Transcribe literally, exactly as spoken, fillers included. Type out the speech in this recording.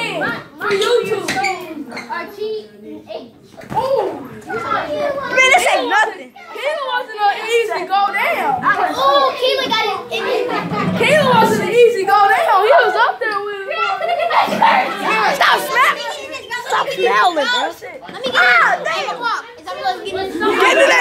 playing for YouTube. Oh, Man, this ain't nothing. Keelan wasn't an easy go down. Oh, Keelan got it in his Keelan wasn't an easy go down. He was up there with it. Stop smelling. Stop smelling, bro. Let me get it. Ah, damn. Is that what I was getting? Get it